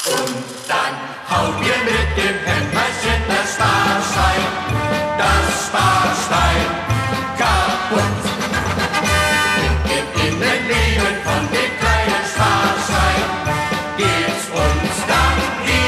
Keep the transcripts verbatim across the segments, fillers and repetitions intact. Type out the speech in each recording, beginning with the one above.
Und dann hauen wir mit dem Hämmerchen das Sparschwein, das Sparschwein kaputt. Mit dem Innenleben von dem kleinen Sparschwein geht's uns dann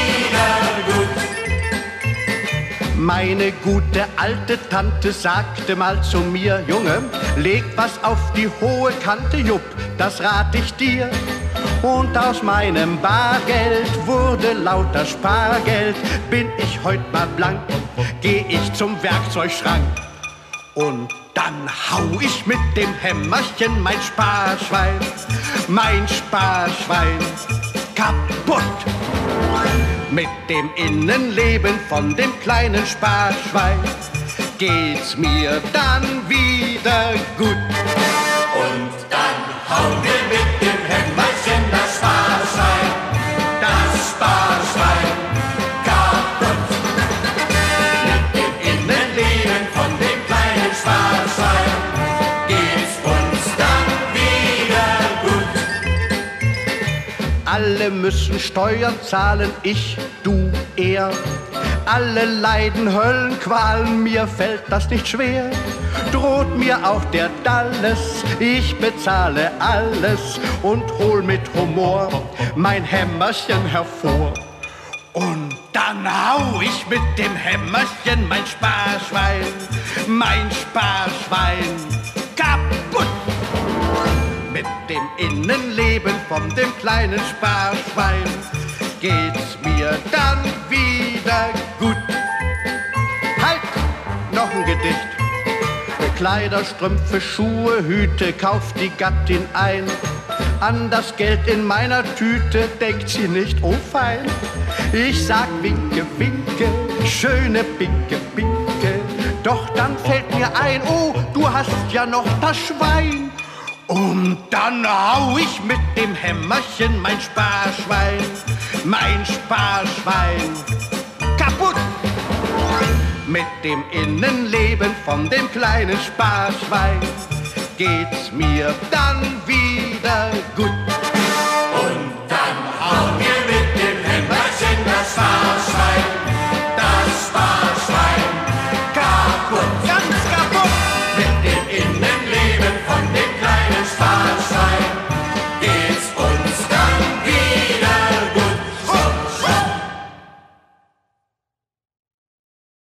wieder gut. Meine gute alte Tante sagte mal zu mir: Junge, leg was auf die hohe Kante, Jupp, das rat ich dir. Und aus meinem Bargeld wurde lauter Spargeld. Bin ich heut mal blank, geh ich zum Werkzeugschrank. Und dann hau ich mit dem Hämmerchen mein Sparschwein, mein Sparschwein kaputt. Mit dem Innenleben von dem kleinen Sparschwein geht's mir dann wieder gut. Und dann hauen wir mit dem Hämmerchen das Sparschwein, das Sparschwein kaputt. Mit dem Innenleben von dem kleinen Sparschwein geht's uns dann wieder gut. Alle müssen Steuern zahlen, ich, du, er. Alle leiden Höllenqualen, mir fällt das nicht schwer. Droht mir auch der Dalles, ich bezahle alles und hol mit Humor mein Hämmerchen hervor. Und dann hau ich mit dem Hämmerchen mein Sparschwein, mein Sparschwein kaputt. Mit dem Innenleben von dem kleinen Sparschwein geht's mir dann wieder gut. Halt, noch ein Gedicht. Kleider, Strümpfe, Schuhe, Hüte kauft die Gattin ein. An das Geld in meiner Tüte denkt sie nicht, oh fein. Ich sag winke, winke, schöne Pinke, Pinke. Doch dann fällt mir ein, oh, du hast ja noch das Schwein. Und dann hau ich mit dem Hämmerchen mein Sparschwein, mein Sparschwein kaputt. Mit dem Innenleben von dem kleinen Sparschwein geht's mir dann wieder gut.